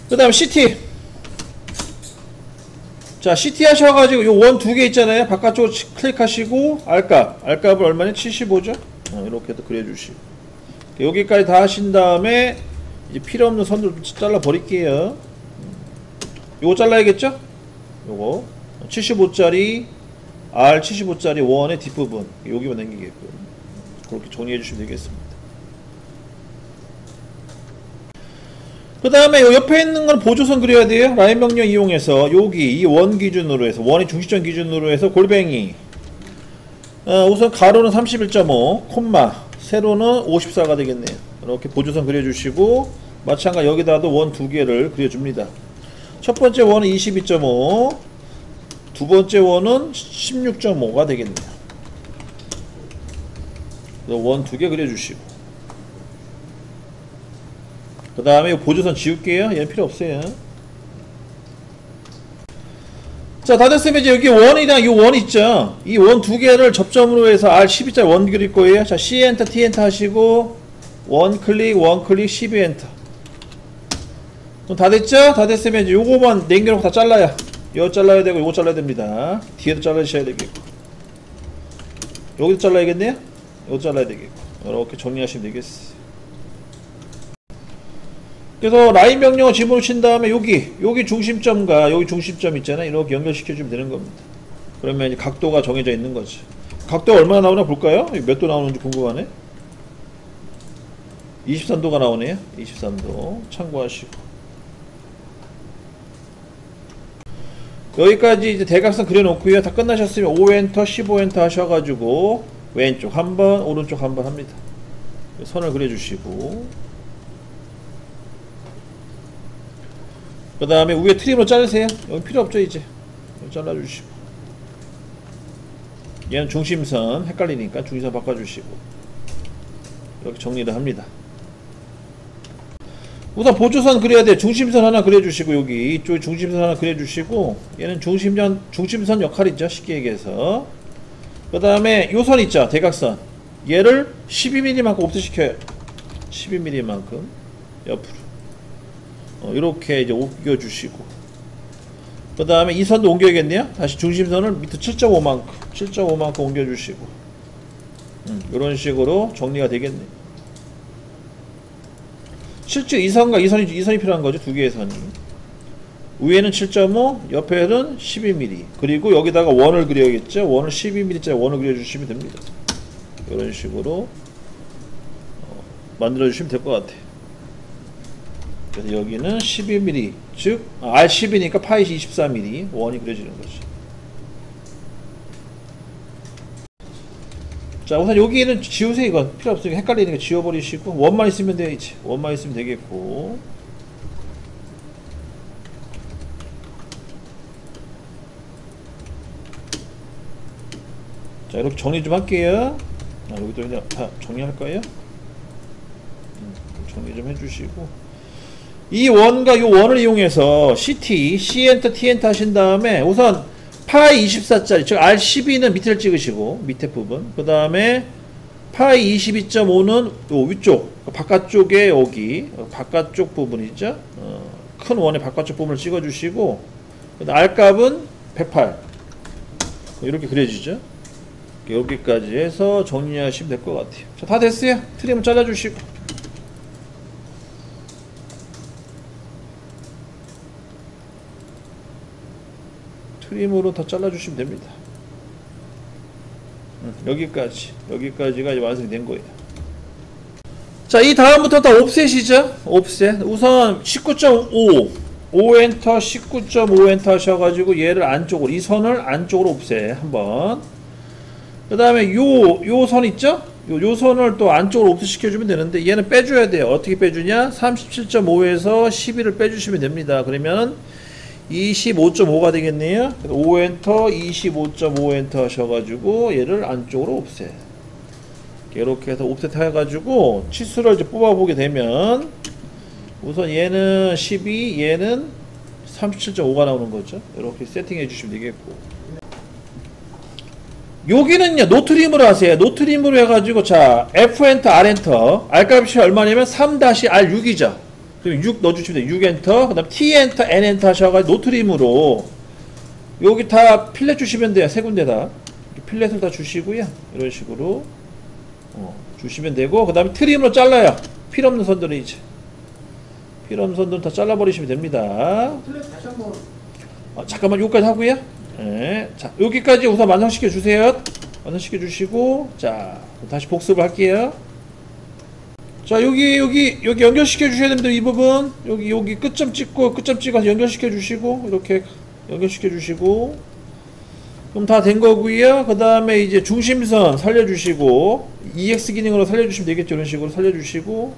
그 다음 CT. 자, CT 하셔가지고 요 원 두 개 있잖아요. 바깥쪽으로 클릭하시고 R값을 얼마냐? 75죠? 이렇게 또 그려주시고 여기까지 다 하신 다음에 이제 필요없는 선들 잘라 버릴게요. 요거 잘라야겠죠? 요거 75짜리 R 75짜리 원의 뒷부분 여기만 남기게끔 그렇게 정리해 주시면 되겠습니다. 그 다음에 요 옆에 있는 건 보조선 그려야 돼요. 라인 명령 이용해서 여기 이 원 기준으로 해서 원의 중심점 기준으로 해서 골뱅이 우선 가로는 31.5 콤마 세로는 54가 되겠네요. 이렇게 보조선 그려주시고 마찬가지 여기다도 원 두 개를 그려줍니다. 첫 번째 원은 22.5 두 번째 원은 16.5가 되겠네요. 원 두 개 그려주시고 그 다음에 보조선 지울게요. 얘는 필요 없어요. 자, 다 됐으면 이제 여기 원이랑 이 원 있죠. 이 원 두 개를 접점으로 해서 R12짜리 원 그릴 거예요. 자, C 엔터, T 엔터 하시고 원 클릭, 12 엔터. 그럼 다 됐죠? 다 됐으면 이제 요거만 남겨놓고 다 잘라요. 이거 잘라야 되고 요거 잘라야 됩니다. 뒤에도 잘라주셔야 되겠고 여기도 잘라야겠네요. 이거 잘라야 되겠고 이렇게 정리하시면 되겠어요. 그래서 라인 명령어 집어넣으신 다음에 여기 중심점과 여기 중심점 있잖아요. 이렇게 연결시켜주면 되는 겁니다. 그러면 이제 각도가 정해져 있는 거죠. 각도가 얼마나 나오나 볼까요? 몇 도 나오는지 궁금하네. 23도가 나오네요. 23도 참고하시고 여기까지 이제 대각선 그려놓고요. 다 끝나셨으면 5엔터 15엔터 하셔가지고 왼쪽 한번 오른쪽 한번 합니다. 선을 그려주시고 그 다음에 위에 트림으로 자르세요. 여기 필요 없죠 이제. 잘라주시고 얘는 중심선 헷갈리니까 중심선 바꿔주시고 이렇게 정리를 합니다. 우선 보조선 그려야 돼요. 중심선 하나 그려주시고 여기 이쪽에 중심선 하나 그려주시고 얘는 중심선 역할이죠. 쉽게 얘기해서 그 다음에 요 선 있죠. 대각선 얘를 12mm만큼 옵트시켜요. 12mm만큼 옆으로 이렇게 이제 옮겨주시고 그 다음에 이 선도 옮겨야겠네요. 다시 중심선을 밑에 7.5만큼 옮겨주시고 이런 식으로 정리가 되겠네요. 실제 이 선과 이 선이 필요한 거죠. 두 개의 선이 위에는 7.5 옆에는 12mm 그리고 여기다가 원을 그려야겠죠. 원을 12mm짜리 원을 그려주시면 됩니다. 이런 식으로 만들어주시면 될 것 같아요. 그래서 여기는 12mm 즉 R10이니까 파이 24mm 원이 그려지는 거죠. 자, 우선 여기는 지우세요. 이건 필요 없으니까 헷갈리니까 지워버리시고 원만 있으면 돼요. 이제 원만 있으면 되겠고 자, 이렇게 정리 좀 할게요. 여기도 그냥 다 정리할 거예요. 정리 좀 해주시고 이 원과 이 원을 이용해서 CT, C엔터, T엔터 하신 다음에 우선 파이 24짜리 즉 R12는 밑을 찍으시고 밑에 부분 그 다음에 파이 22.5는 요 위쪽 바깥쪽에 여기 바깥쪽 부분이죠. 큰 원의 바깥쪽 부분을 찍어주시고 R값은 108 이렇게 그려지죠. 여기까지 해서 정리하시면 될 것 같아요. 자, 다 됐어요. 트림을 잘라주시고 트림으로 다 잘라주시면 됩니다. 여기까지가 이제 완성이 된 거예요. 자, 이 다음부터 다 옵셋이죠. 옵셋. 우선 19.5 5엔터 19.5엔터 하셔가지고 얘를 안쪽으로 이 선을 안쪽으로 옵셋 한번. 그 다음에 요 선 있죠? 요 선을 또 안쪽으로 옵셋 시켜주면 되는데 얘는 빼줘야 돼요. 어떻게 빼주냐? 37.5에서 12를 빼주시면 됩니다. 그러면 25.5가 되겠네요. 5엔터 25.5엔터 하셔가지고 얘를 안쪽으로 옵셋 이렇게 해서 옵셋 해가지고 치수를 이제 뽑아보게 되면 우선 얘는 12 얘는 37.5가 나오는 거죠. 이렇게 세팅해 주시면 되겠고 여기는요 노트림으로 하세요. 노트림으로 해가지고 자 F엔터 R엔터 R값이 얼마냐면 3-R6이죠. 그럼 6 넣어주시면 돼요. 6 엔터. 그 다음 T 엔터, N 엔터 하셔가지고 노트림으로 여기 다 필렛 주시면 돼요. 세 군데 다. 필렛을 다 주시고요. 이런 식으로 주시면 되고, 그 다음에 트림으로 잘라요. 필요없는 선들은 이제. 필요없는 선들은 다 잘라버리시면 됩니다. 다시 한번. 잠깐만, 여기까지 하고요. 네. 자, 여기까지 우선 완성시켜 주세요. 완성시켜 주시고, 자, 다시 복습을 할게요. 자, 여기 연결시켜 주셔야 됩니다. 이 부분. 여기 끝점 찍어서 연결시켜 주시고, 이렇게 연결시켜 주시고. 그럼 다 된 거고요. 그 다음에 이제 중심선 살려주시고, EX 기능으로 살려주시면 되겠죠. 이런 식으로 살려주시고,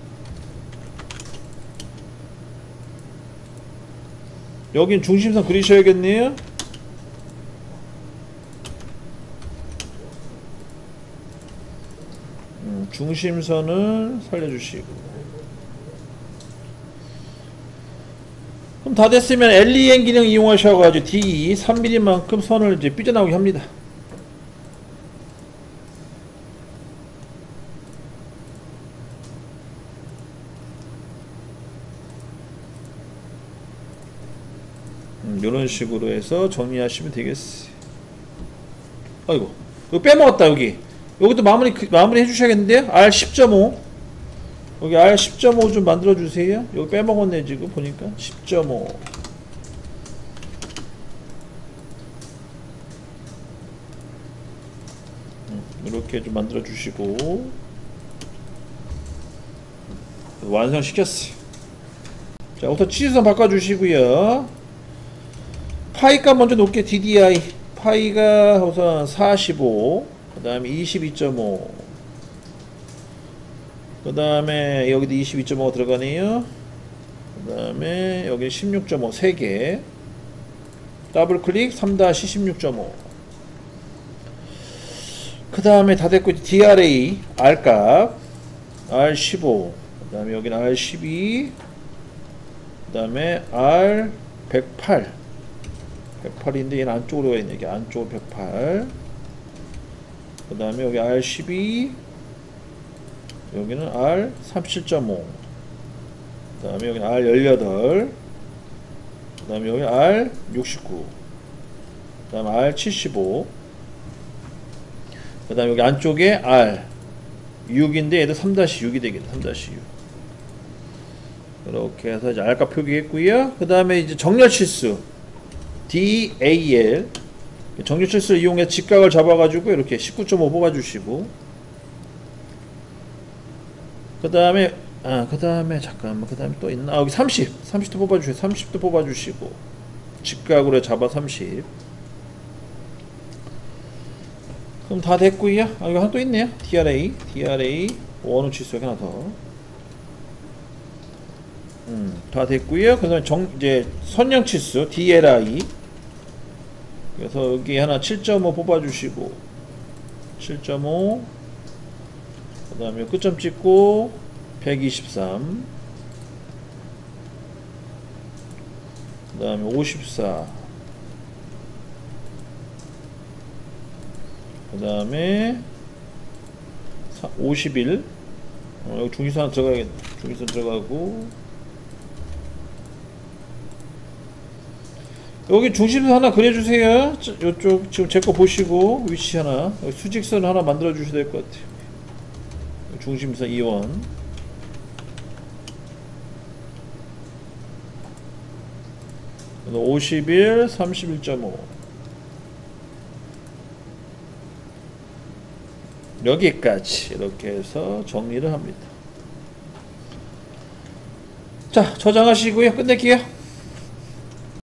여긴 중심선 그리셔야겠네요. 중심선을 살려주시고. 그럼 다 됐으면 LEN 기능 이용하셔가지고 DE 3mm만큼 선을 이제 삐져나오게 합니다. 이런 식으로 해서 정리하시면 되겠어요. 아이고, 이거 빼먹었다. 여기도 마무리 해주셔야겠는데요. R10.5 여기 R10.5 좀 만들어주세요. 여기 빼먹었네 지금 보니까. 10.5 이렇게 좀 만들어주시고 완성시켰어요. 자, 우선 치수선 바꿔주시고요. 파이값 먼저 놓을게. DDI 파이가 우선 45, 그 다음에 22.5, 그 다음에 여기도 22.5가 들어가네요. 그 다음에 여기 16.5 3개, 더블 클릭 3-16.5. 그 다음에 다 됐고, DRA R값 R15, 그 다음에 여기는 R12, 그 다음에 R108. 108인데 얘는 안쪽으로 가 있네. 여기 안쪽으로 108. 그 다음에 여기 R12, 여기는 R37.5, 그 다음에 여기는 R18, 그 다음에 여기 R69, 그 다음에 R75, 그 다음에 여기 안쪽에 R6인데 얘도 3-6이 되겠네. 3-6. 이렇게 해서 이제 R값 표기했고요. 그 다음에 이제 정렬치수 DAL 정렬치수를 이용해서 직각을 잡아가지고 이렇게 19.5 뽑아주시고, 그 다음에 잠깐만, 그 다음에 또 있나? 여기 30도 뽑아주시고, 30도 뽑아주시고, 직각으로 잡아 30. 그럼 다 됐고요. 여기 하나 또 있네요. DRA 원호 치수 하나 더. 다 됐고요. 그 다음에 이제 선형 치수 DLI. 그래서 여기 하나 7.5 뽑아주시고, 7.5, 그 다음에 끝점 찍고 123, 그 다음에 54, 그 다음에 51. 여기 중심선 하나 들어가야겠네. 중심선 들어가고, 여기 중심선 하나 그려주세요. 요쪽 지금 제 거 보시고 위치 하나, 수직선 하나 만들어 주셔야 될 것 같아요. 중심선 2원. 그래서 51, 31.5. 여기까지 이렇게 해서 정리를 합니다. 자, 저장하시고요. 끝낼게요.